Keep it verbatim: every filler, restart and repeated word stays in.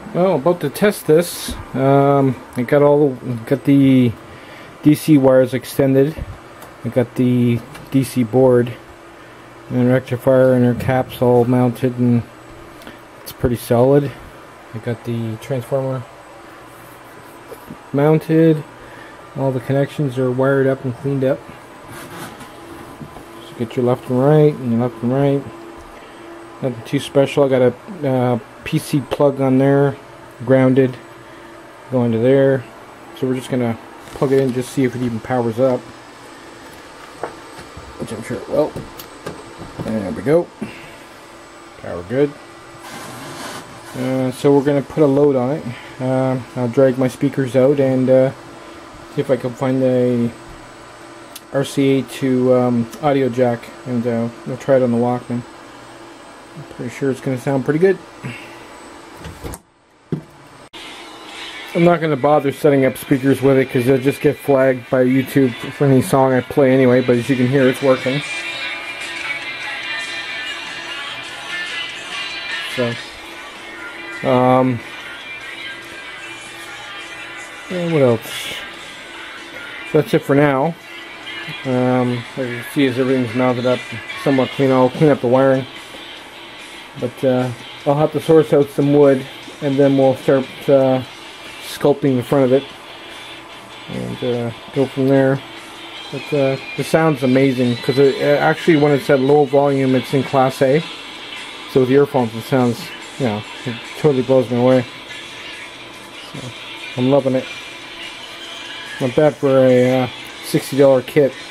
Well, about to test this. Um, I got all got the D C wires extended. I got the D C board and rectifier and her caps all mounted, and it's pretty solid. I got the transformer mounted. All the connections are wired up and cleaned up. So get your left and right, and your left and right. Nothing too special. I got a uh, P C plug on there, grounded, going to there. So we're just gonna plug it in, just see if it even powers up, which I'm sure it will. And there we go. Power good. Uh, so we're gonna put a load on it. Uh, I'll drag my speakers out and uh, see if I can find a R C A to um, audio jack, and uh, we'll try it on the Walkman. I'm pretty sure it's going to sound pretty good. I'm not going to bother setting up speakers with it because they'll just get flagged by YouTube for any song I play anyway, but as you can hear, it's working. So, um, yeah, what else? So that's it for now. Um, as you can see, as everything's mounted up somewhat clean, I'll clean up the wiring. But uh, I'll have to source out some wood, and then we'll start uh, sculpting the front of it, and uh, go from there. But uh, the sound's amazing, because it, actually when it's at low volume, it's in Class A. So with earphones, it sounds, you know, it totally blows me away. So I'm loving it. Not bad for a uh, sixty dollar kit.